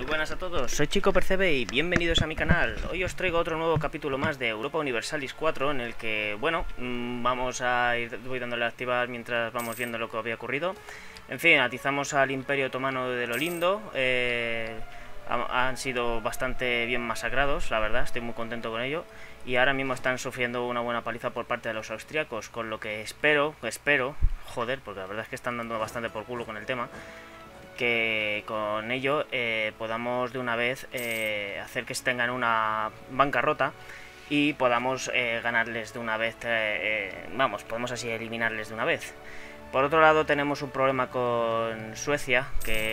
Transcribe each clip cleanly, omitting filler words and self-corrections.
Muy buenas a todos, soy Chico Percebe y bienvenidos a mi canal. Hoy os traigo otro nuevo capítulo más de Europa Universalis 4 en el que, bueno, voy dándole a activar mientras vamos viendo lo que había ocurrido. En fin, atizamos al Imperio Otomano de lo lindo, han sido bastante bien masacrados, la verdad, estoy muy contento con ello. Y ahora mismo están sufriendo una buena paliza por parte de los austriacos, con lo que espero, joder, porque la verdad es que están dando bastante por culo con el tema, que con ello podamos de una vez hacer que tengan una bancarrota y podamos ganarles de una vez, podemos así eliminarles de una vez. Por otro lado tenemos un problema con Suecia,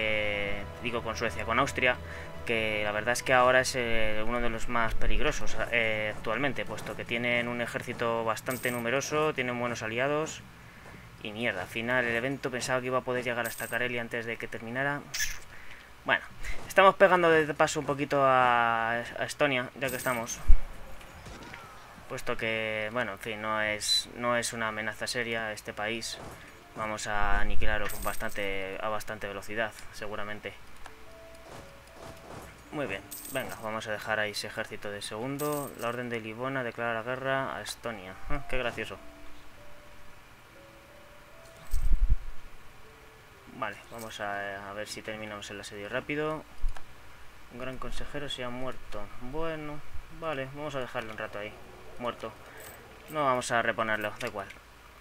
con Austria, que la verdad es que ahora es uno de los más peligrosos actualmente, puesto que tienen un ejército bastante numeroso, tienen buenos aliados. Y mierda, al final el evento pensaba que iba a poder llegar hasta Karelia antes de que terminara. Bueno, estamos pegando de paso un poquito a Estonia, ya que estamos. Puesto que, bueno, en fin, no es una amenaza seria este país. Vamos a aniquilarlo a bastante velocidad, seguramente. Muy bien, venga, vamos a dejar ahí ese ejército de segundo. La Orden de Livona declara la guerra a Estonia. Qué gracioso. Vale, vamos a ver si terminamos el asedio rápido. Un gran consejero se ha muerto. Bueno, vale, vamos a dejarlo un rato ahí, muerto. No vamos a reponerlo, da igual.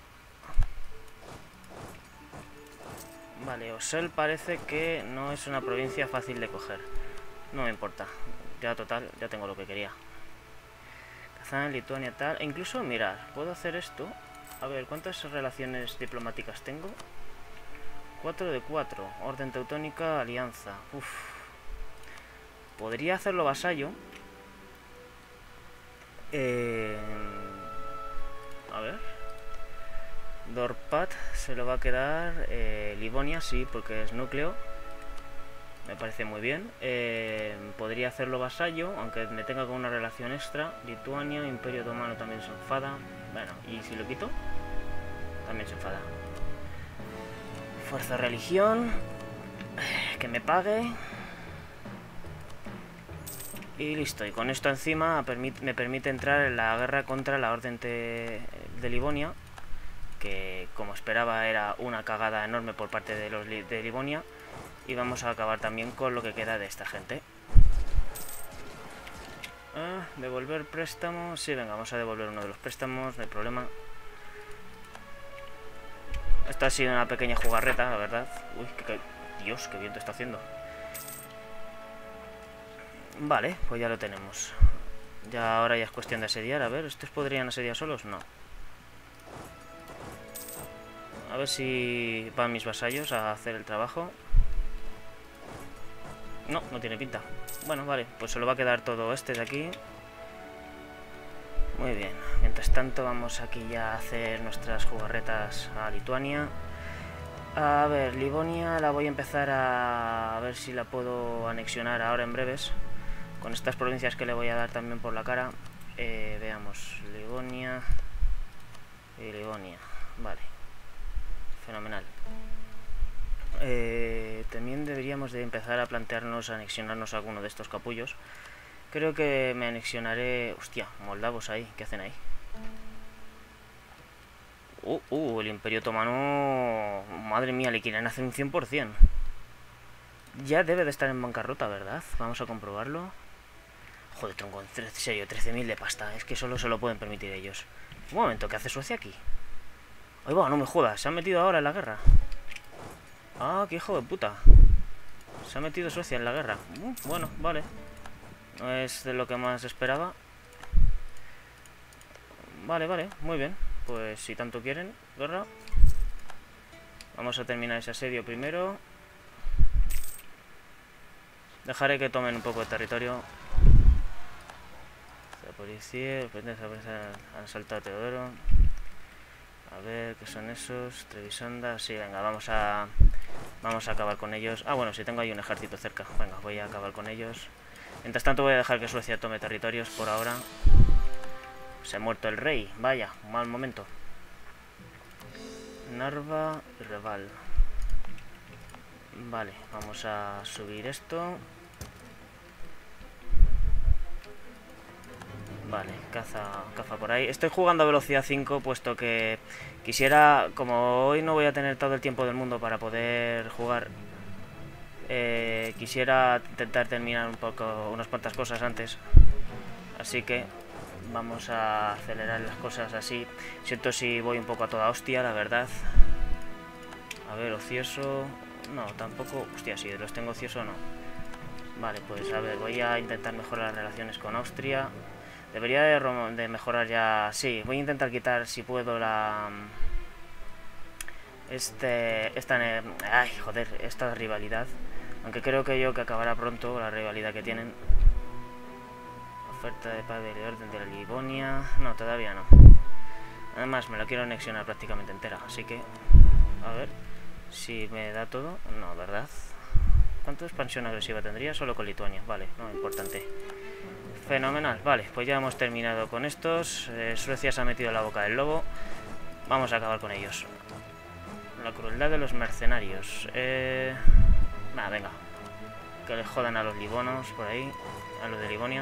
Vale, Osel parece que no es una provincia fácil de coger. No me importa, ya total, ya tengo lo que quería. Kazán, Lituania, tal. E incluso, mirad, puedo hacer esto. A ver, ¿cuántas relaciones diplomáticas tengo? 4 de 4. Orden teutónica, alianza. Uf. Podría hacerlo vasallo. A ver. Dorpat se lo va a quedar. Livonia, sí, porque es núcleo. Me parece muy bien. Podría hacerlo vasallo, aunque me tenga con una relación extra. Lituania, Imperio Otomano también se enfada. Bueno, y si lo quito, también se enfada. Fuerza religión. Que me pague. Y listo. Y con esto encima me permite entrar en la guerra contra la Orden de Livonia. Que como esperaba era una cagada enorme por parte de los de Livonia. Y vamos a acabar también con lo que queda de esta gente. Devolver préstamos. Sí, venga, vamos a devolver uno de los préstamos, no hay problema. Esta ha sido una pequeña jugarreta, la verdad. Uy, Dios, qué viento está haciendo. Vale, pues ya lo tenemos. Ya ahora ya es cuestión de asediar. A ver, ¿estos podrían asediar solos? No. A ver si van mis vasallos a hacer el trabajo. No, no tiene pinta. Bueno, vale, pues se lo va a quedar todo este de aquí. Muy bien. Mientras tanto vamos aquí ya a hacer nuestras jugarretas a Lituania. A ver, Livonia la voy a empezar a ver si la puedo anexionar ahora en breves. Con estas provincias que le voy a dar también por la cara. Veamos, Livonia y Livonia. Vale. Fenomenal. También deberíamos de empezar a plantearnos anexionarnos a alguno de estos capullos. Creo que me anexionaré... Hostia, moldavos ahí, ¿qué hacen ahí? El Imperio Otomano... Madre mía, le quieren hacer un 100%. Ya debe de estar en bancarrota, ¿verdad? Vamos a comprobarlo. Joder, tronco, en serio, 13.000 de pasta. Es que solo se lo pueden permitir ellos. Un momento, ¿qué hace Suecia aquí? Ay, va, no me jodas, se han metido ahora en la guerra. Ah, qué hijo de puta. Se ha metido Suecia en la guerra. Bueno, vale. No es de lo que más esperaba. Vale, muy bien. Pues si tanto quieren, guerra. Vamos a terminar ese asedio primero. Dejaré que tomen un poco de territorio. La policía, han saltado a Teodoro. A ver, ¿qué son esos? Trevisonda. Sí, venga, vamos a acabar con ellos. Ah, bueno, si tengo ahí un ejército cerca. Venga, voy a acabar con ellos. Mientras tanto voy a dejar que Suecia tome territorios por ahora. Se ha muerto el rey. Vaya, un mal momento. Narva y Reval. Vale, vamos a subir esto. Vale, caza por ahí. Estoy jugando a velocidad 5, puesto que quisiera, como hoy no voy a tener todo el tiempo del mundo para poder jugar, quisiera intentar terminar unas cuantas cosas antes. Así que vamos a acelerar las cosas así. Siento si voy un poco a toda hostia, la verdad. A ver, ocioso... No, tampoco... Hostia, si los tengo ocioso no. Vale, pues a ver, voy a intentar mejorar las relaciones con Austria. Debería de mejorar ya... Sí, voy a intentar quitar, si puedo, la... Ay, joder, esta rivalidad. Aunque creo que acabará pronto la rivalidad que tienen. Oferta de paz de orden de la Livonia... No, todavía no. Además, me la quiero anexionar prácticamente entera, así que... A ver si me da todo. No, ¿verdad? ¿Cuánta expansión agresiva tendría? Solo con Lituania. Vale, no, importante. Fenomenal. Vale, pues ya hemos terminado con estos. Suecia se ha metido en la boca del lobo. Vamos a acabar con ellos. La crueldad de los mercenarios. Nada, venga. Que les jodan a los livonos por ahí. A los de Livonia.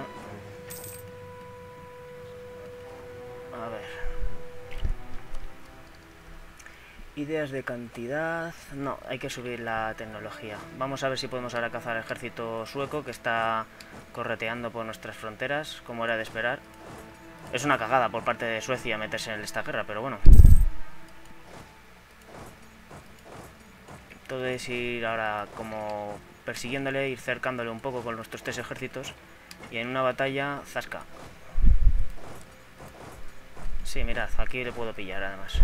A ver. Ideas de cantidad... No, hay que subir la tecnología. Vamos a ver si podemos ahora cazar al ejército sueco que está correteando por nuestras fronteras, como era de esperar. Es una cagada por parte de Suecia meterse en esta guerra, pero bueno. Todo es ir ahora como persiguiéndole, ir cercándole un poco con nuestros 3 ejércitos. Y en una batalla, zasca. Sí, mirad, aquí le puedo pillar además.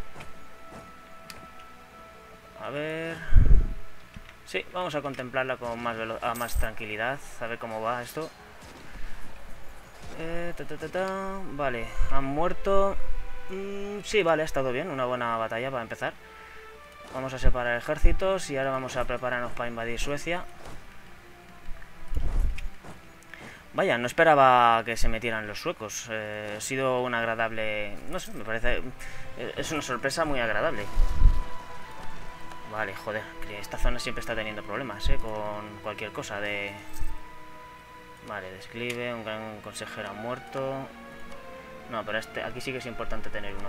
A ver... Sí, vamos a contemplarla con más tranquilidad. A ver cómo va esto. Vale, han muerto. Sí, vale, ha estado bien. Una buena batalla para empezar. Vamos a separar ejércitos y ahora vamos a prepararnos para invadir Suecia. Vaya, no esperaba que se metieran los suecos. Ha sido una agradable... No sé, me parece... Es una sorpresa muy agradable. Vale, joder, esta zona siempre está teniendo problemas, con cualquier cosa de... Vale, desclive, un gran consejero ha muerto... No, pero aquí sí que es importante tener uno.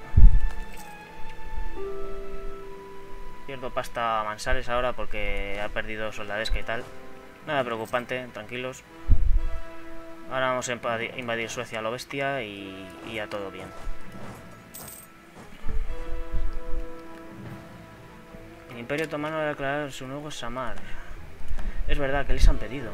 Pierdo pasta Mansares ahora porque ha perdido soldadesca y tal. Nada preocupante, tranquilos. Ahora vamos a invadir Suecia a lo bestia y ya todo bien. El Imperio Otomano va a declarar su nuevo Samar. Es verdad que les han pedido.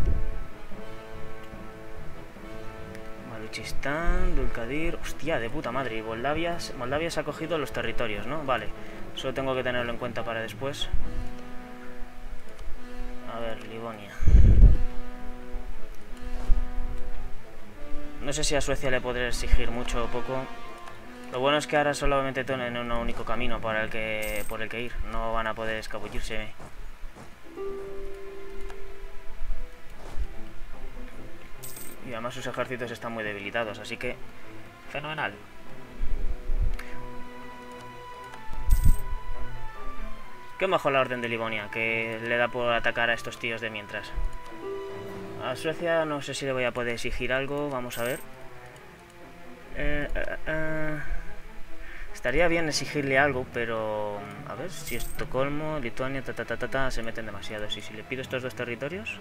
Baluchistán, Dulkadir... Hostia, de puta madre. Y Moldavia se ha cogido los territorios, ¿no? Vale. Solo tengo que tenerlo en cuenta para después. A ver, Livonia. No sé si a Suecia le podré exigir mucho o poco. Lo bueno es que ahora solamente tienen un único camino por el que ir. No van a poder escabullirse. Y además sus ejércitos están muy debilitados, así que... Fenomenal. ¿Qué mejor la orden de Livonia, que le da por atacar a estos tíos de mientras? A Suecia no sé si le voy a poder exigir algo, vamos a ver. Estaría bien exigirle algo, pero... A ver, si Estocolmo, Lituania, se meten demasiado. Y si le pido estos 2 territorios...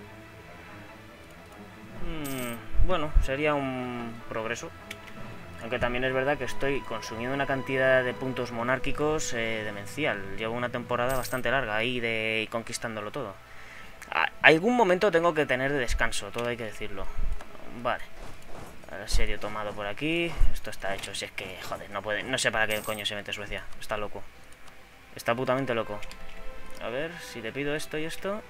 bueno, sería un progreso. Aunque también es verdad que estoy consumiendo una cantidad de puntos monárquicos demencial. Llevo una temporada bastante larga ahí de conquistándolo todo. Algún momento tengo que tener de descanso, todo hay que decirlo. Vale. Asedio tomado por aquí. Esto está hecho, si es que, joder, no sé para qué coño se mete Suecia. Está loco. Está putamente loco. A ver, si le pido esto y esto...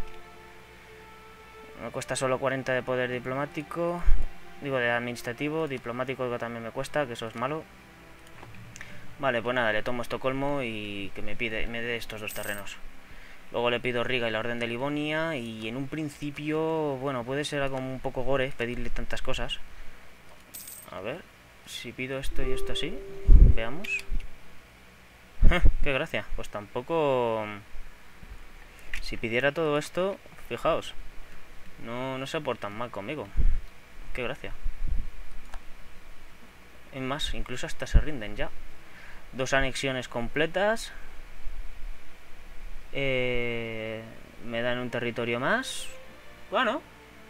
Me cuesta solo 40 de poder diplomático. Digo, de administrativo. Diplomático que también me cuesta, que eso es malo. Vale, pues nada, le tomo Estocolmo y que me dé estos 2 terrenos. Luego le pido Riga y la Orden de Livonia. Y en un principio, bueno, puede ser algo un poco gore pedirle tantas cosas. A ver, si pido esto y esto así, veamos. ¡Qué gracia! Pues tampoco... Si pidiera todo esto, fijaos, no se portan mal conmigo. ¡Qué gracia! Es más, incluso hasta se rinden ya. 2 anexiones completas. Me dan un territorio más. Bueno,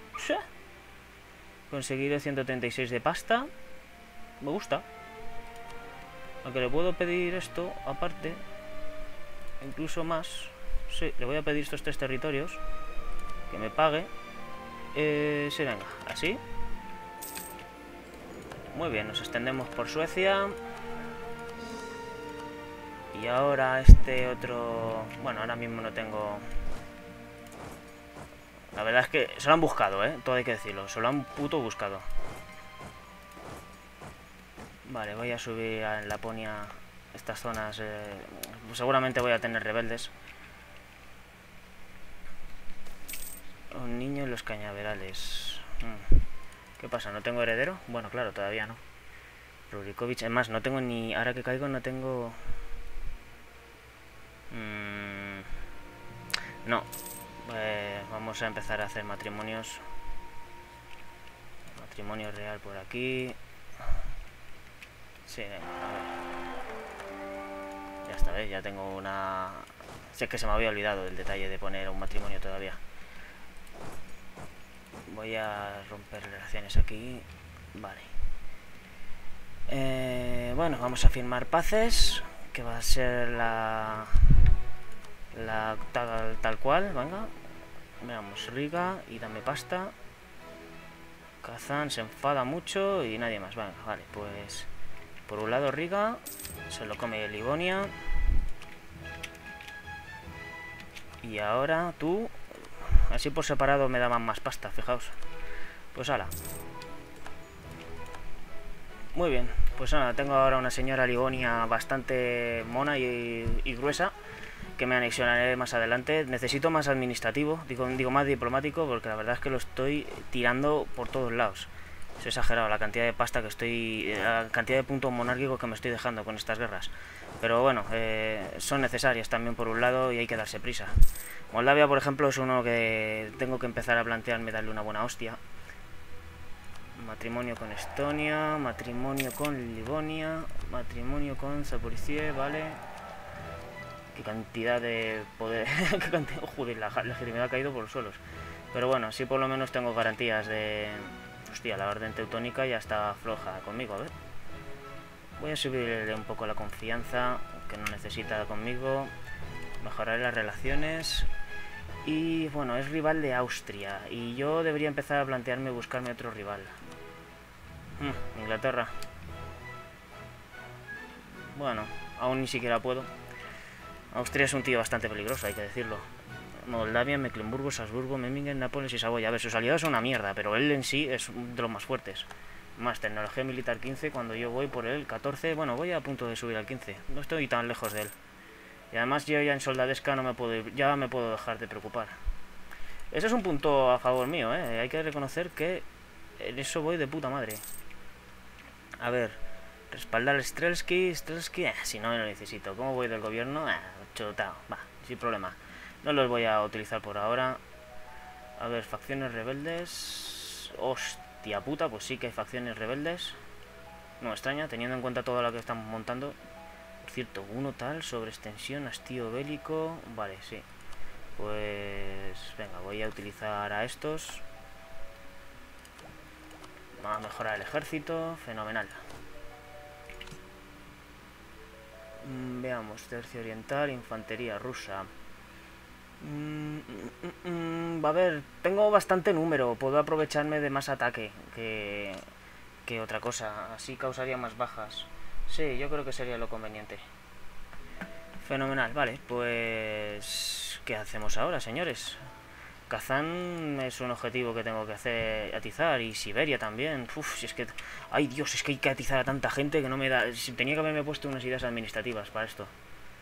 conseguiré 136 de pasta. Me gusta. Aunque le puedo pedir esto aparte, incluso más. Sí, le voy a pedir estos 3 territorios. Que me pague. Sí, venga, así. Muy bien, nos extendemos por Suecia. Y ahora este otro... Bueno, ahora mismo no tengo... La verdad es que se lo han buscado, todo hay que decirlo. Se lo han puto buscado. Vale, voy a subir en Laponia estas zonas. Seguramente voy a tener rebeldes. Un niño en los cañaverales. ¿Qué pasa? ¿No tengo heredero? Bueno, claro, todavía no. Rurikovich, además, no tengo ni... Ahora que caigo no tengo... No. Vamos a empezar a hacer matrimonios. Matrimonio real por aquí. Sí, venga, a ver. Ya está, ¿ves? Ya tengo una... Si es que se me había olvidado el detalle de poner un matrimonio todavía. Voy a romper relaciones aquí. Vale. Bueno, vamos a firmar paces. Que va a ser la tal cual, venga. Veamos, Riga y dame pasta. Kazán se enfada mucho y nadie más. Venga, vale, pues... Por un lado Riga, se lo come Livonia. Y ahora tú... Así por separado me daban más pasta, fijaos. Pues ala. Muy bien, pues nada, tengo ahora una señora Livonia bastante mona y gruesa, que me anexionaré más adelante. Necesito más administrativo, digo más diplomático, porque la verdad es que lo estoy tirando por todos lados. Es exagerado la cantidad de pasta que estoy... La cantidad de puntos monárquicos que me estoy dejando con estas guerras. Pero bueno, son necesarias también por un lado y hay que darse prisa. Moldavia, por ejemplo, es uno que tengo que empezar a plantearme darle una buena hostia. Matrimonio con Estonia, matrimonio con Livonia, matrimonio con Zaporizhia, vale. Qué cantidad de poder... Qué cantidad... Joder, la legitimidad ha caído por los suelos. Pero bueno, sí por lo menos tengo garantías de... Hostia, la orden teutónica ya está floja conmigo, a ver. Voy a subirle un poco la confianza que no necesita conmigo. Mejoraré las relaciones. Y bueno, es rival de Austria. Y yo debería empezar a plantearme buscarme otro rival. Inglaterra. Bueno, aún ni siquiera puedo. Austria es un tío bastante peligroso, hay que decirlo. Moldavia, Mecklemburgo, Salzburgo, Memmingen, Nápoles y Saboya. A ver, sus aliados son una mierda, pero él en sí es de los más fuertes. Más tecnología militar 15, cuando yo voy por el 14. Bueno, voy a punto de subir al 15. No estoy tan lejos de él. Y además yo ya en soldadesca no me puedo ir, ya me puedo dejar de preocupar. Ese es un punto a favor mío, Hay que reconocer que en eso voy de puta madre. A ver, respaldar a Strelsky, si no me lo necesito. ¿Cómo voy del gobierno? Chutao, va, sin problema. No los voy a utilizar por ahora. A ver, facciones rebeldes. Hostia puta, pues sí que hay facciones rebeldes. No me extraña, teniendo en cuenta todo lo que estamos montando. Por cierto, uno tal, sobre extensión, hastío bélico. Vale, sí. Pues venga, voy a utilizar a estos. Vamos a mejorar el ejército, fenomenal. Veamos, tercio oriental, infantería rusa. A ver, tengo bastante número, puedo aprovecharme de más ataque que otra cosa, así causaría más bajas. Sí, yo creo que sería lo conveniente. Fenomenal, vale, pues... ¿Qué hacemos ahora, señores? Kazán es un objetivo que tengo que hacer, atizar, y Siberia también. Uf, si es que... Ay, Dios, es que hay que atizar a tanta gente que no me da... Tenía que haberme puesto unas ideas administrativas para esto.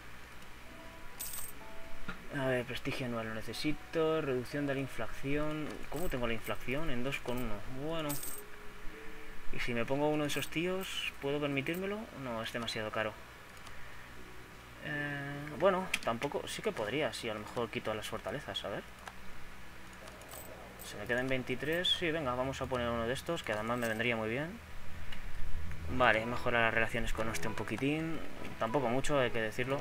A ver, prestigio anual lo necesito. Reducción de la inflación. ¿Cómo tengo la inflación? En 2,1. Bueno. ¿Y si me pongo uno de esos tíos, puedo permitírmelo? No, es demasiado caro. Bueno, tampoco... Sí que podría, si a lo mejor quito las fortalezas, a ver. Se me quedan 23. Sí, venga, vamos a poner uno de estos, que además me vendría muy bien. Vale, mejora las relaciones con este un poquitín. Tampoco mucho, hay que decirlo.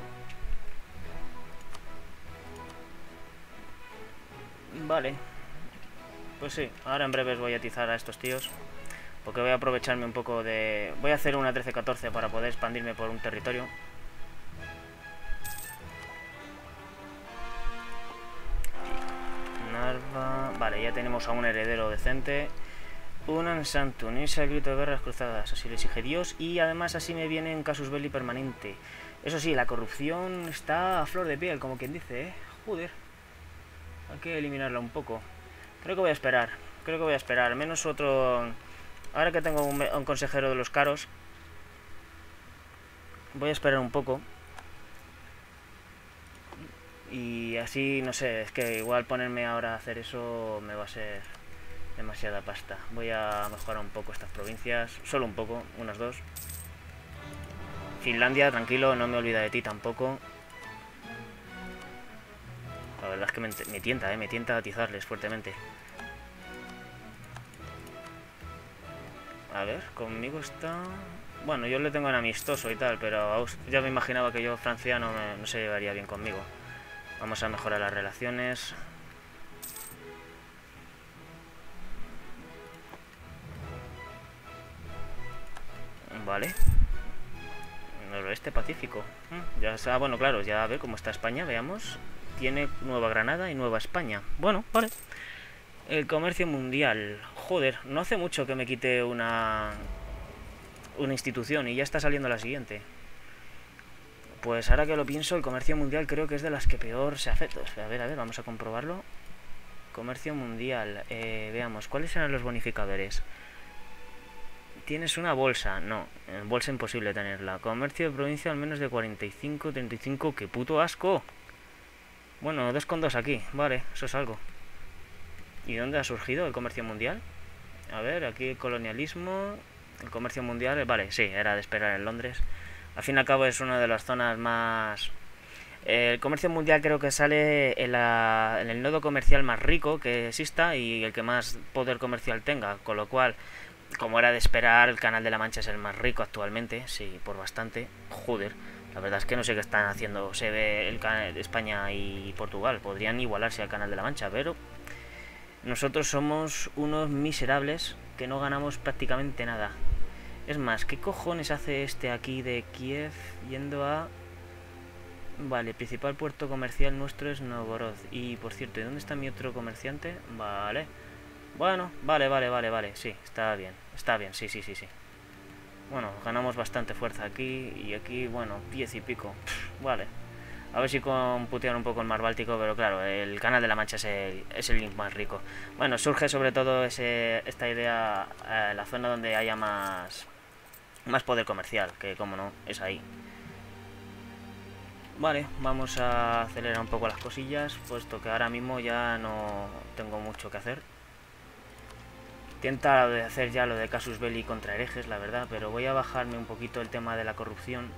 Vale. Pues sí, ahora en breves voy a atizar a estos tíos. Porque voy a aprovecharme un poco de... Voy a hacer una 13-14 para poder expandirme por un territorio. Narva... Vale, ya tenemos a un heredero decente. Unan Santu, unirse al grito de guerras cruzadas, así lo exige Dios. Y además así me viene un casus belli permanente. Eso sí, la corrupción está a flor de piel, como quien dice, ¿eh? Joder. Hay que eliminarla un poco. Creo que voy a esperar. Creo que voy a esperar. Al menos otro... Ahora que tengo un consejero de los caros, voy a esperar un poco. Y así, no sé, es que igual ponerme ahora a hacer eso me va a ser demasiada pasta. Voy a mejorar un poco estas provincias. Solo un poco, unas dos. Finlandia, tranquilo, no me olvida de ti tampoco. La verdad es que me tienta atizarles fuertemente. A ver, conmigo está... Bueno, yo le tengo en amistoso y tal, pero ya me imaginaba que yo, Francia, no se llevaría bien conmigo. Vamos a mejorar las relaciones. Vale. Noroeste Pacífico. Ya está, bueno, claro, ya ve cómo está España, veamos. Tiene Nueva Granada y Nueva España. Bueno, vale. El comercio mundial. Joder, no hace mucho que me quite una institución y ya está saliendo la siguiente. Pues ahora que lo pienso, el comercio mundial creo que es de las que peor se afecta. A ver, vamos a comprobarlo. Comercio mundial. Veamos, ¿cuáles eran los bonificadores? ¿Tienes una bolsa? No, bolsa imposible tenerla. Comercio de provincia al menos de 45, 35. ¡Qué puto asco! Bueno, 2 con 2 aquí. Vale, eso es algo. ¿Y dónde ha surgido el comercio mundial? A ver, aquí el colonialismo... El comercio mundial... Vale, sí, era de esperar en Londres. Al fin y al cabo es una de las zonas más... El comercio mundial creo que sale en el nodo comercial más rico que exista y el que más poder comercial tenga. Con lo cual, como era de esperar, el Canal de la Mancha es el más rico actualmente. Sí, por bastante. Joder, la verdad es que no sé qué están haciendo. Se ve el canal de España y Portugal. Podrían igualarse al Canal de la Mancha, pero... Nosotros somos unos miserables que no ganamos prácticamente nada. Es más, ¿qué cojones hace este aquí de Kiev yendo a...? Vale, el principal puerto comercial nuestro es Novgorod. Y, por cierto, ¿y dónde está mi otro comerciante? Vale. Bueno, vale. Sí, está bien, sí. Bueno, ganamos bastante fuerza aquí y aquí, bueno, 10 y pico. Vale. A ver si computean un poco el mar Báltico, pero claro, el Canal de la Mancha es el link más rico. Bueno, surge sobre todo esta idea, la zona donde haya más poder comercial, que como no, es ahí. Vale, vamos a acelerar un poco las cosillas, puesto que ahora mismo ya no tengo mucho que hacer. Intenta hacer ya lo de casus belli contra herejes, la verdad, pero voy a bajarme un poquito el tema de la corrupción,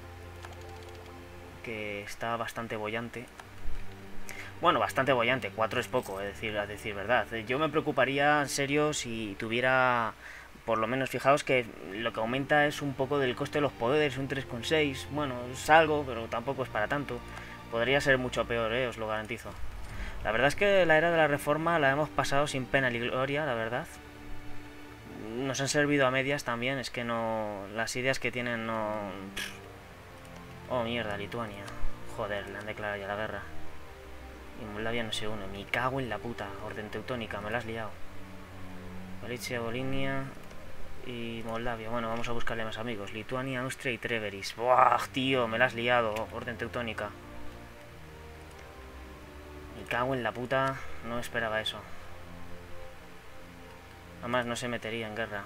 que está bastante bollante. Bueno, bastante bollante, 4 es poco, a decir verdad. Yo me preocuparía en serio si tuviera, por lo menos, fijaos que lo que aumenta es un poco del coste de los poderes, un 3,6. Bueno, es algo, pero tampoco es para tanto. Podría ser mucho peor, os lo garantizo. La verdad es que la era de la reforma la hemos pasado sin pena ni gloria, la verdad. Nos han servido a medias también, es que no... Las ideas que tienen no... Oh, mierda, Lituania. Joder, le han declarado ya la guerra. Y Moldavia no se une. Me cago en la puta. Orden teutónica, me la has liado. Galicia, Volinia y Moldavia. Bueno, vamos a buscarle más amigos. Lituania, Austria y Treveris. Buah, tío, me la has liado. Orden teutónica. Me cago en la puta. No esperaba eso. Además no se metería en guerra.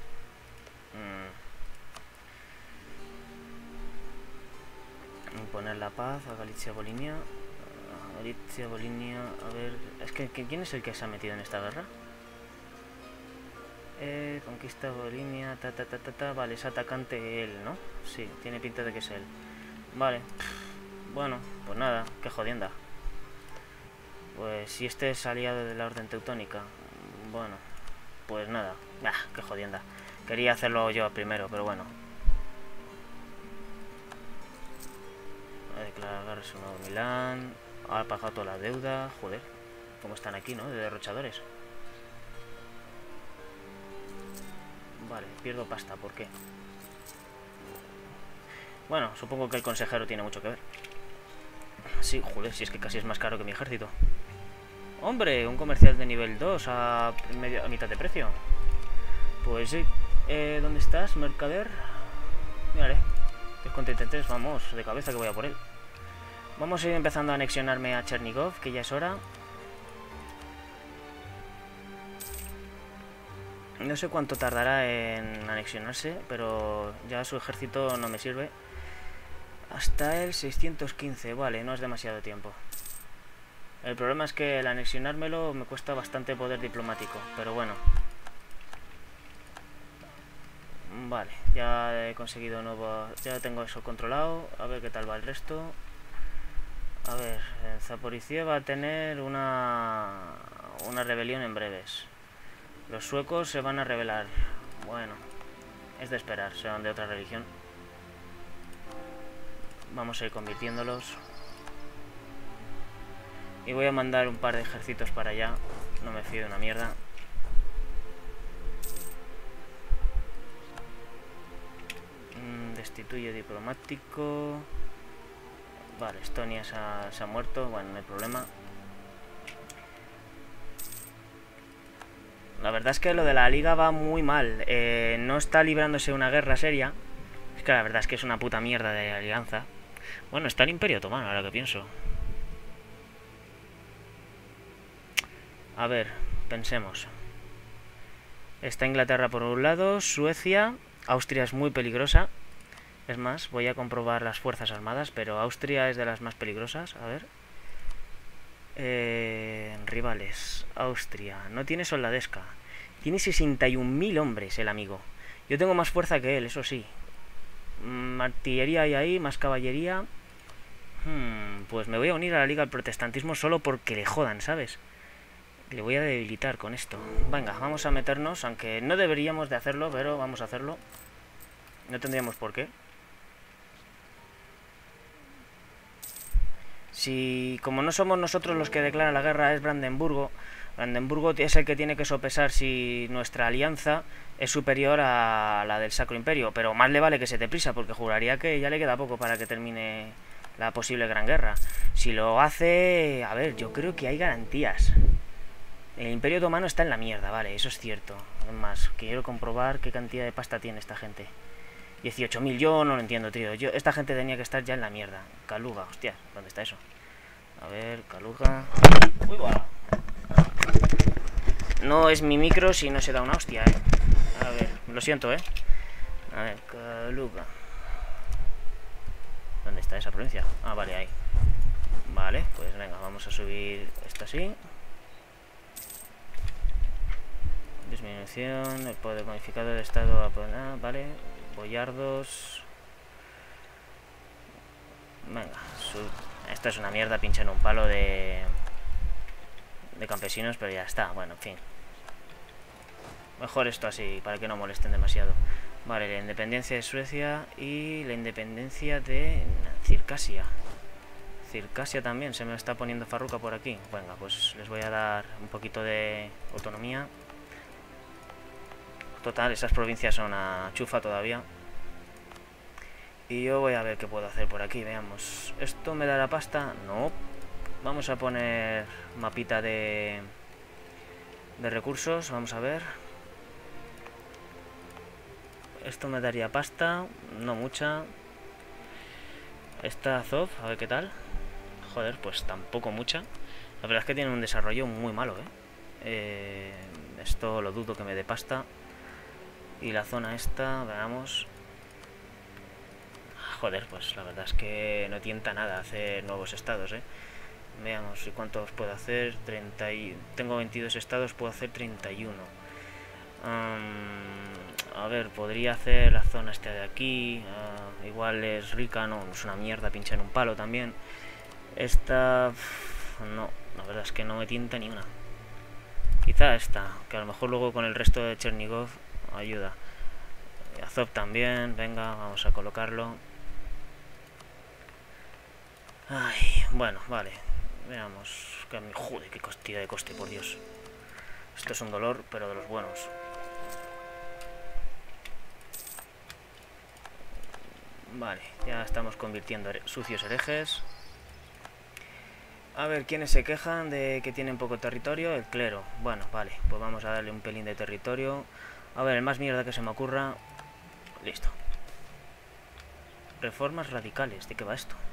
Imponer la paz a Galicia, Volinia. Galicia, Volinia. A ver. Es que ¿quién es el que se ha metido en esta guerra? Conquista Volinia. Vale, es atacante él, ¿no? Sí, tiene pinta de que es él. Vale. Bueno, pues nada, qué jodienda. Pues si este es aliado de la Orden Teutónica. Bueno, pues nada. Qué jodienda. Quería hacerlo yo primero, pero bueno. A declarar su nuevo Milán. Ha pagado toda la deuda. Joder, cómo están aquí, ¿no? De derrochadores. Vale, pierdo pasta, ¿por qué? Bueno, supongo que el consejero tiene mucho que ver. Sí, joder, si es que casi es más caro que mi ejército. Hombre, un comercial de nivel 2 a mitad de precio. Pues sí. ¿Dónde estás, mercader? Mírale. Descontente 3, vamos, de cabeza que voy a por él. Vamos a ir empezando a anexionarme a Chernigov, que ya es hora. No sé cuánto tardará en anexionarse, pero ya su ejército no me sirve. Hasta el 615, vale, no es demasiado tiempo. El problema es que el anexionármelo me cuesta bastante poder diplomático, pero bueno. Vale, ya he conseguido nuevo... Ya tengo eso controlado. A ver qué tal va el resto. A ver, Zaporizhia va a tener una rebelión en breves. Los suecos se van a rebelar. Bueno, es de esperar, serán de otra religión. Vamos a ir convirtiéndolos. Y voy a mandar un par de ejércitos para allá. No me fío de una mierda. Destituye diplomático. Vale, Estonia se ha muerto. Bueno, no hay problema. La verdad es que lo de la liga va muy mal. No está librándose una guerra seria. Es que la verdad es que es una puta mierda de alianza. Bueno, está el Imperio Otomano, ahora que pienso. A ver, pensemos. Está Inglaterra por un lado, Suecia, Austria es muy peligrosa. Es más, voy a comprobar las fuerzas armadas, pero Austria es de las más peligrosas. A ver. Rivales. Austria. No tiene soldadesca. Tiene 61.000 hombres el amigo. Yo tengo más fuerza que él, eso sí. Artillería hay ahí, más caballería. Pues me voy a unir a la Liga del Protestantismo solo porque le jodan, ¿sabes? Le voy a debilitar con esto. Venga, vamos a meternos, aunque no deberíamos de hacerlo, pero vamos a hacerlo. No tendríamos por qué. Si, como no somos nosotros los que declaran la guerra, es Brandenburgo. Brandenburgo es el que tiene que sopesar si nuestra alianza es superior a la del Sacro Imperio. Pero más le vale que se te prisa, porque juraría que ya le queda poco para que termine la posible Gran Guerra. Si lo hace... A ver, yo creo que hay garantías. El Imperio Otomano está en la mierda, vale, eso es cierto. Además, quiero comprobar qué cantidad de pasta tiene esta gente. 18.000, yo no lo entiendo, tío. Esta gente tenía que estar ya en la mierda. Kaluga, hostia, ¿dónde está eso? A ver, Kaluga. Uy, va. No es mi micro si no se da una hostia, A ver, lo siento, A ver, Kaluga. ¿Dónde está esa provincia? Ah, vale, ahí. Vale, pues venga, vamos a subir esto así. Disminución, el poder modificado de estado. Vale, boyardos. Venga, esta es una mierda, pincha en un palo de campesinos, pero ya está. Bueno, en fin. Mejor esto así, para que no molesten demasiado. Vale, la independencia de Suecia y la independencia de Circasia. Circasia también, se me está poniendo farruca por aquí. Venga, pues les voy a dar un poquito de autonomía. Total, esas provincias son a chufa todavía. Y yo voy a ver qué puedo hacer por aquí, veamos. ¿Esto me dará pasta? No. Vamos a poner mapita de recursos, vamos a ver. Esto me daría pasta, no mucha. Esta Azov, a ver qué tal. Joder, pues tampoco mucha. La verdad es que tiene un desarrollo muy malo, Esto lo dudo que me dé pasta. Y la zona esta, veamos. Joder, pues la verdad es que no tienta nada hacer nuevos estados, Veamos cuántos puedo hacer. 30 tengo 22 estados, puedo hacer 31. A ver, podría hacer la zona esta de aquí. Igual es rica, no, es una mierda, pincha en un palo también. Esta... no, la verdad es que no me tienta ni una. Quizá esta, que a lo mejor luego con el resto de Chernigov ayuda. Azov también, venga, vamos a colocarlo. Ay, bueno, vale. Veamos. Joder, qué costilla de coste, por Dios. Esto es un dolor, pero de los buenos. Vale, ya estamos convirtiendo sucios herejes. A ver, ¿quiénes se quejan de que tienen poco territorio? El clero. Bueno, vale, pues vamos a darle un pelín de territorio. A ver, el más mierda que se me ocurra. Listo. Reformas radicales. ¿De qué va esto?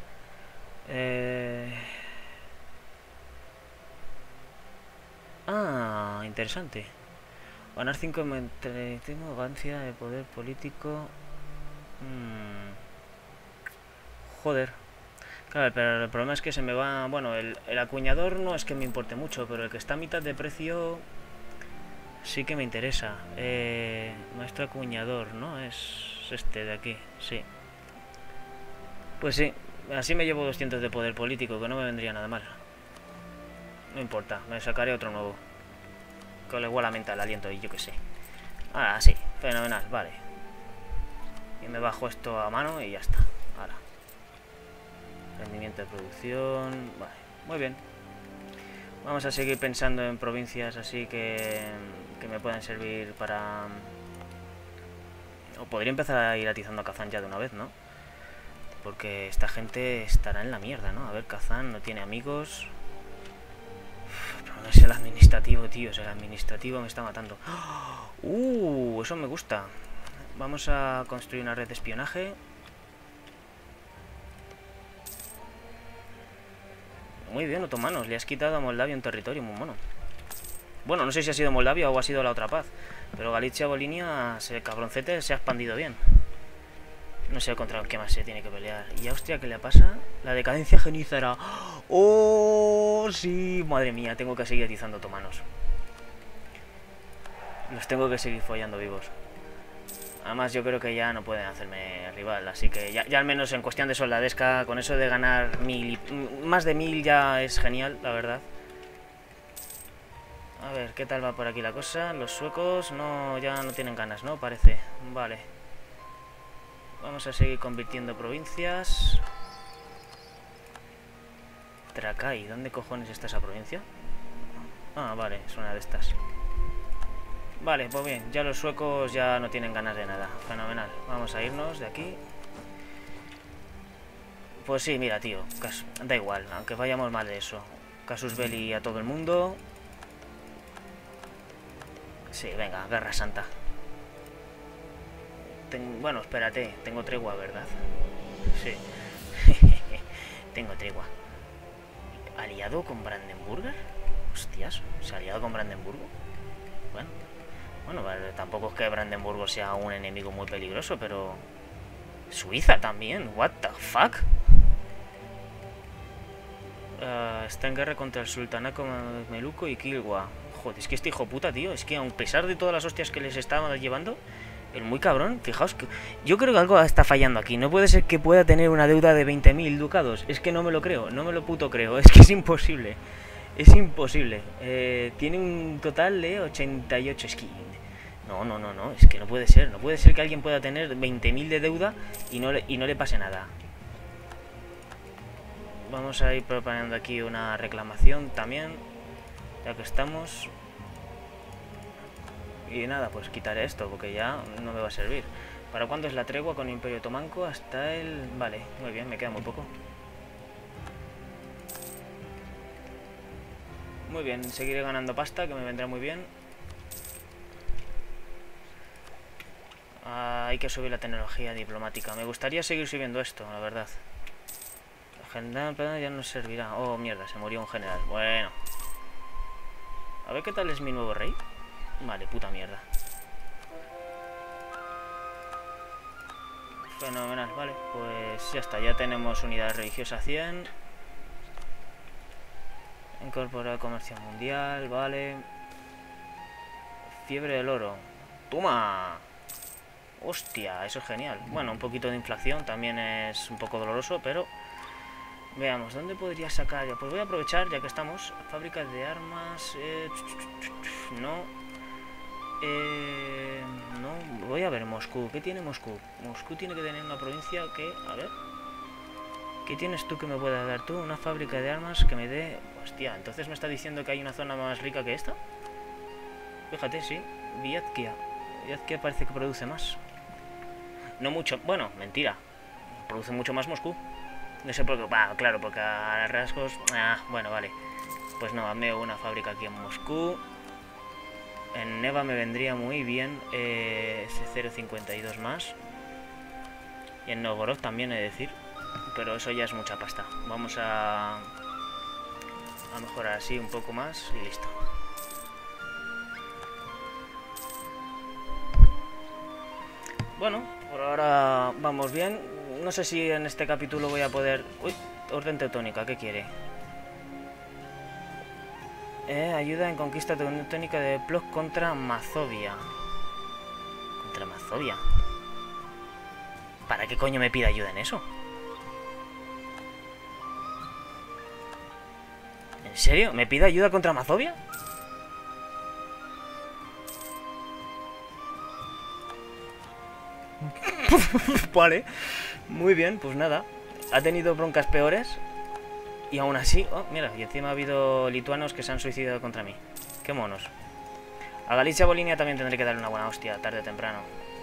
Ah, interesante. Ganar 5 en arrogancia de poder político. Joder. Claro, pero el problema es que se me va... Bueno, el acuñador no es que me importe mucho, pero el que está a mitad de precio sí que me interesa. Nuestro acuñador, ¿no? Es este de aquí, sí. Pues sí, así me llevo 200 de poder político, que no me vendría nada mal. No importa, me sacaré otro nuevo. Que le igual aumenta el aliento y yo qué sé. Ah, sí, fenomenal, vale. Y me bajo esto a mano y ya está. Ahora. Rendimiento de producción. Vale, muy bien. Vamos a seguir pensando en provincias así que me puedan servir para... O podría empezar a ir atizando a Kazán ya de una vez, ¿no? Porque esta gente estará en la mierda, ¿no? A ver, Kazán no tiene amigos. Pero no es el administrativo, tío. El administrativo me está matando. Eso me gusta. Vamos a construir una red de espionaje. Muy bien, otomanos. Le has quitado a Moldavia un territorio muy mono. Bueno, no sé si ha sido Moldavia o ha sido la otra paz. Pero Galicia-Volinia, ese cabroncete, se ha expandido bien. No sé contra qué más se tiene que pelear. ¿Y Austria qué le pasa? La decadencia genízara. ¡Oh, sí! Madre mía, tengo que seguir atizando otomanos. Los tengo que seguir follando vivos. Además, yo creo que ya no pueden hacerme rival. Así que ya al menos en cuestión de soldadesca, con eso de ganar 1000 más de 1000 ya es genial, la verdad. A ver, ¿qué tal va por aquí la cosa? Los suecos no, ya no tienen ganas, ¿no? Parece. Vale. Vamos a seguir convirtiendo provincias. Trakai, ¿dónde cojones está esa provincia? Ah, vale, es una de estas. Vale, pues bien, ya los suecos ya no tienen ganas de nada. Fenomenal. Vamos a irnos de aquí. Pues sí, mira, tío, da igual, aunque vayamos mal de eso. Casus belli a todo el mundo. Sí, venga, guerra santa. Bueno, espérate, tengo tregua, ¿verdad? Sí. Tengo tregua. ¿Aliado con Brandenburger? Hostias, ¿se ha aliado con Brandenburgo? Bueno, vale, tampoco es que Brandenburgo sea un enemigo muy peligroso, pero... Suiza también, what the fuck? Está en guerra contra el sultanato Meluco y Kilwa. Joder, es que este hijo puta, tío, es que a pesar de todas las hostias que les estaban llevando... El muy cabrón, fijaos que... Yo creo que algo está fallando aquí. No puede ser que pueda tener una deuda de 20.000 ducados. Es que no me lo creo, no me lo puto creo. Es que es imposible. Es imposible. Tiene un total de 88 skins. No. Es que no puede ser. No puede ser que alguien pueda tener 20.000 de deuda y no le pase nada. Vamos a ir preparando aquí una reclamación también. Ya que estamos... Y nada, pues quitaré esto porque ya no me va a servir. ¿Para cuándo es la tregua con el Imperio Otomanco? Hasta el... Vale, muy bien, me queda muy poco. Muy bien, seguiré ganando pasta, que me vendrá muy bien. Hay que subir la tecnología diplomática. Me gustaría seguir subiendo esto, la verdad. La general ya no servirá. Oh, mierda, se murió un general. Bueno. A ver qué tal es mi nuevo rey. Vale, puta mierda. Fenomenal, vale. Pues ya está, ya tenemos unidad religiosa 100. Incorporar comercio mundial, vale. Fiebre del oro. ¡Toma! Hostia, eso es genial. Bueno, un poquito de inflación también es un poco doloroso, pero... Veamos, ¿dónde podría sacar? Pues voy a aprovechar, ya que estamos. Fábricas de armas... No... No, voy a ver Moscú. ¿Qué tiene Moscú? Moscú tiene que tener una provincia que... A ver... ¿Qué tienes tú que me puedas dar tú? Una fábrica de armas que me dé... Hostia, entonces me está diciendo que hay una zona más rica que esta. Fíjate, sí. Viatkia. Viatkia parece que produce más. No mucho... Bueno, mentira. Produce mucho más Moscú. No sé por qué... Bah, claro, porque a rasgos... Ah, bueno, vale. Pues no, hazme una fábrica aquí en Moscú. En Neva me vendría muy bien C052 más. Y en Novgorod también, he de decir. Pero eso ya es mucha pasta. Vamos a mejorar así un poco más y listo. Bueno, por ahora vamos bien. No sé si en este capítulo voy a poder... Uy, orden teutónica, ¿qué quiere? Ayuda en conquista teutónica de Plock contra Mazovia. ¿Contra Mazovia? ¿Para qué coño me pide ayuda en eso? ¿En serio? ¿Me pide ayuda contra Mazovia? Vale. Muy bien, pues nada. Ha tenido broncas peores. Y aún así... Oh, mira, y encima ha habido lituanos que se han suicidado contra mí. Qué monos. A Galicia Bolinia también tendré que darle una buena hostia, tarde o temprano.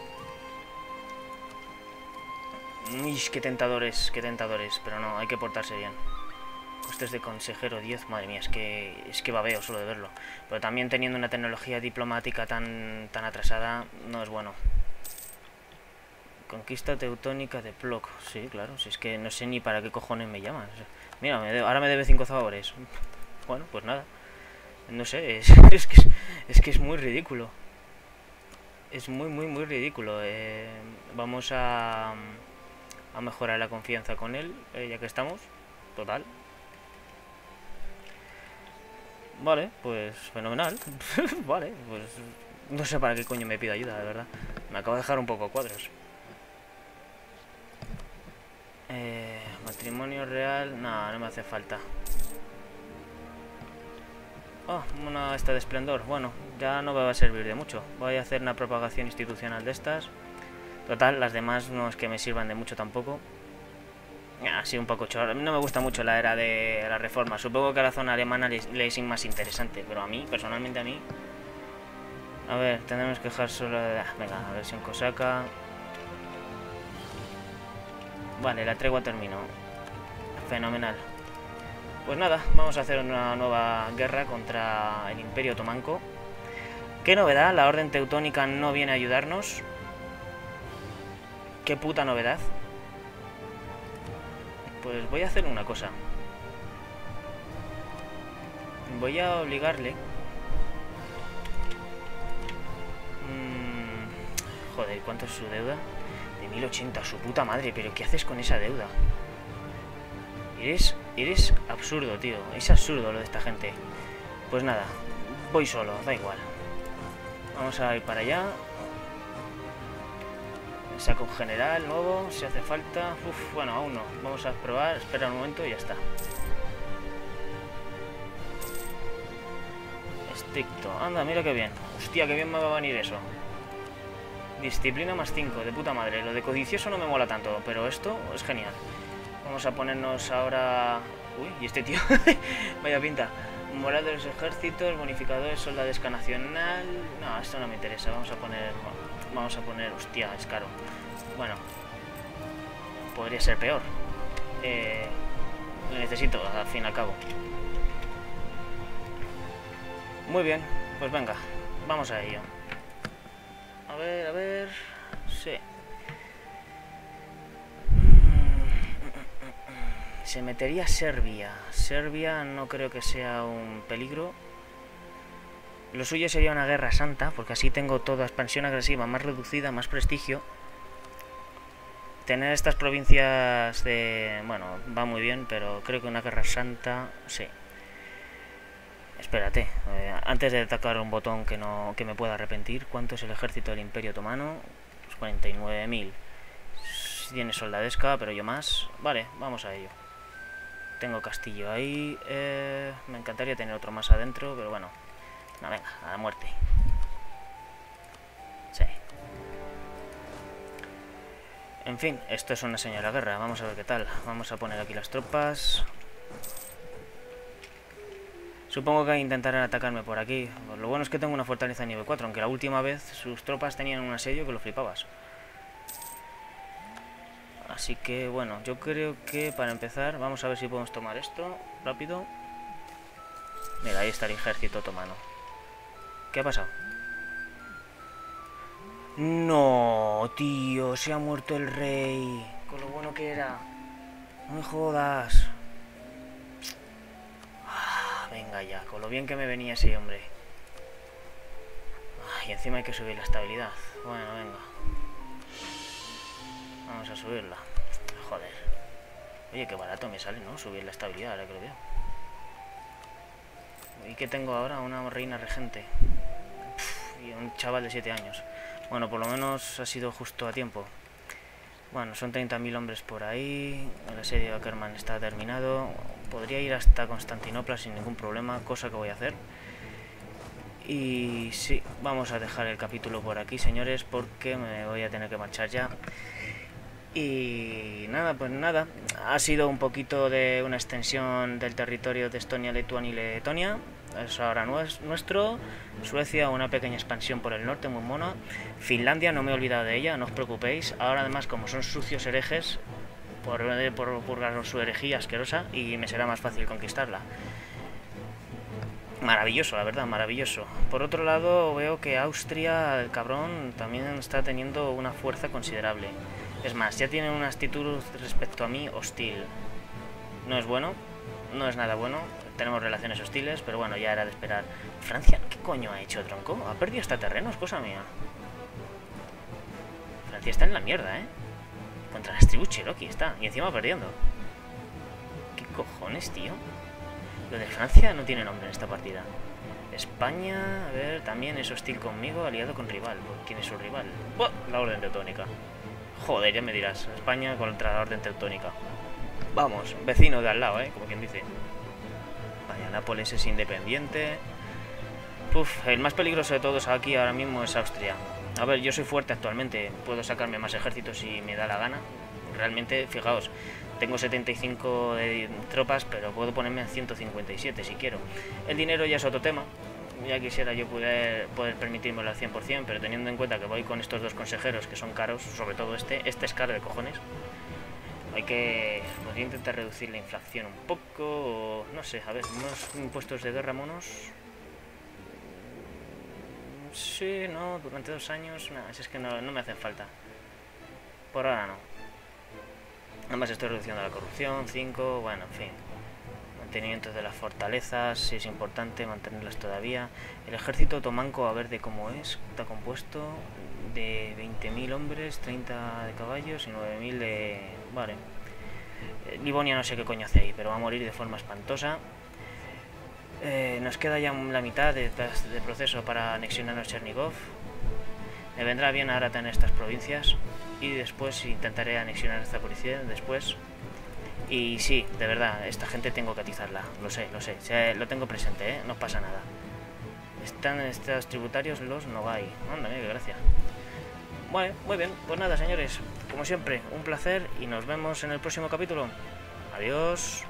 Uy, qué tentadores, pero no, hay que portarse bien. Costes de consejero 10, madre mía, es que babeo solo de verlo. Pero también teniendo una tecnología diplomática tan atrasada, no es bueno. Conquista teutónica de Plock. Sí, claro, si es que no sé ni para qué cojones me llaman. O sea, mira, ahora me debe 5 favores. Bueno, pues nada. No sé, es que es muy ridículo. Es muy ridículo. Vamos a mejorar la confianza con él, ya que estamos. Total. Vale, pues fenomenal. Vale, pues no sé para qué coño me pide ayuda, de verdad. Me acabo de dejar un poco a cuadros. Matrimonio real... No, no me hace falta. Oh, una esta de esplendor. Bueno, ya no me va a servir de mucho. Voy a hacer una propagación institucional de estas. Total, las demás no es que me sirvan de mucho tampoco. Así un poco chorro. A mí no me gusta mucho la era de la reforma. Supongo que a la zona alemana le es más interesante. Pero a mí, personalmente a mí... A ver, tendremos que dejar solo... Venga, la versión cosaca. Vale, la tregua terminó. Fenomenal. Pues nada, vamos a hacer una nueva guerra contra el Imperio Otomanco. ¿Qué novedad? La Orden Teutónica no viene a ayudarnos. Qué puta novedad. Pues voy a hacer una cosa. Voy a obligarle... Joder, ¿cuánto es su deuda? De 1080, su puta madre. ¿Pero qué haces con esa deuda? Eres absurdo, tío. Es absurdo lo de esta gente. Pues nada, voy solo, da igual. Vamos a ir para allá. Saco un general nuevo, si hace falta. Uf, bueno, aún no. Vamos a probar, espera un momento y ya está. Estricto. Anda, mira qué bien. Hostia, qué bien me va a venir eso. Disciplina más 5, de puta madre. Lo de codicioso no me mola tanto, pero esto es genial. Vamos a ponernos ahora... Uy, ¿y este tío? Vaya pinta. Moral de los ejércitos, bonificadores, soldadesca nacional... No, esto no me interesa. Vamos a poner... Hostia, es caro. Bueno. Podría ser peor. Lo necesito, al fin y al cabo. Muy bien, pues venga. Vamos a ello. A ver... Sí. Se metería Serbia. Serbia no creo que sea un peligro. Lo suyo sería una guerra santa, porque así tengo toda expansión agresiva más reducida, más prestigio. Tener estas provincias de... Bueno, va muy bien, pero creo que una guerra santa... Sí. Espérate, antes de atacar un botón que me pueda arrepentir, ¿cuánto es el ejército del Imperio Otomano? Pues 49.000. Tiene soldadesca, pero yo más. Vale, vamos a ello. Tengo castillo ahí. Me encantaría tener otro más adentro, pero bueno. No, venga, a la muerte. Sí. En fin, esto es una señora guerra. Vamos a ver qué tal. Vamos a poner aquí las tropas. Supongo que intentarán atacarme por aquí. Pues lo bueno es que tengo una fortaleza de nivel 4, aunque la última vez sus tropas tenían un asedio que lo flipabas. Así que, bueno, yo creo que para empezar, vamos a ver si podemos tomar esto rápido. Mira, ahí está el ejército otomano. ¿Qué ha pasado? No, tío, se ha muerto el rey. Con lo bueno que era. No me jodas. Venga ya, con lo bien que me venía ese hombre. Y encima hay que subir la estabilidad. Bueno, venga. Vamos a subirla. Joder. Oye, qué barato me sale, ¿no? Subir la estabilidad, ahora que lo veo. ¿Y qué tengo ahora? Una reina regente. Y un chaval de 7 años. Bueno, por lo menos ha sido justo a tiempo. Bueno, son 30.000 hombres por ahí. El asedio de Ackerman está terminado. Podría ir hasta Constantinopla sin ningún problema, cosa que voy a hacer. Y sí, vamos a dejar el capítulo por aquí, señores, porque me voy a tener que marchar ya. Y nada, pues nada. Ha sido un poquito de una extensión del territorio de Estonia, Lituania y Letonia. Es ahora nuestro. Suecia, una pequeña expansión por el norte, muy mona. Finlandia, no me he olvidado de ella, no os preocupéis. Ahora además, como son sucios herejes, por purgar su herejía asquerosa, y me será más fácil conquistarla. Maravilloso, la verdad, maravilloso. Por otro lado, veo que Austria, el cabrón, también está teniendo una fuerza considerable. Es más, ya tiene una actitud respecto a mí hostil. No es bueno, no es nada bueno. Tenemos relaciones hostiles, pero bueno, ya era de esperar. Francia, ¿qué coño ha hecho, tronco? Ha perdido hasta terrenos, cosa mía. Francia está en la mierda, ¿eh? Contra las tribus Cherokee está, y encima perdiendo. ¿Qué cojones, tío? Lo de Francia no tiene nombre en esta partida. España, a ver, también es hostil conmigo, aliado con rival. ¿Quién es su rival? ¡Buah! La Orden Teutónica. Joder, ya me dirás. España contra la Orden Teutónica. Vamos, vecino de al lado, como quien dice. Vaya, Nápoles es independiente. Uf, el más peligroso de todos aquí ahora mismo es Austria. A ver, yo soy fuerte actualmente. Puedo sacarme más ejércitos si me da la gana. Realmente, fijaos, tengo 75 de tropas, pero puedo ponerme en 157 si quiero. El dinero ya es otro tema. Ya quisiera yo poder permitírmelo al 100%, pero teniendo en cuenta que voy con estos dos consejeros que son caros, sobre todo este es caro de cojones. Podría intentar reducir la inflación un poco, o no sé, a ver, unos impuestos de guerra monos. Sí, no, durante 2 años, nada, es que no me hacen falta. Por ahora no. Además estoy reduciendo la corrupción, 5, bueno, en fin. Mantenimiento de las fortalezas, sí es importante mantenerlas todavía. El ejército otomanco, a ver de cómo es, está compuesto de 20.000 hombres, 30 de caballos y 9.000 de... Vale. Livonia no sé qué coño hace ahí, pero va a morir de forma espantosa. Nos queda ya la mitad de proceso para anexionarnos Chernigov. Me vendrá bien ahora tener estas provincias y después intentaré anexionar esta policía después. Y sí, de verdad, esta gente tengo que atizarla, lo sé, lo tengo presente, no pasa nada. Están estos tributarios los Nogai. Anda, mira, qué gracia. Bueno, muy bien, pues nada, señores, como siempre, un placer y nos vemos en el próximo capítulo. Adiós.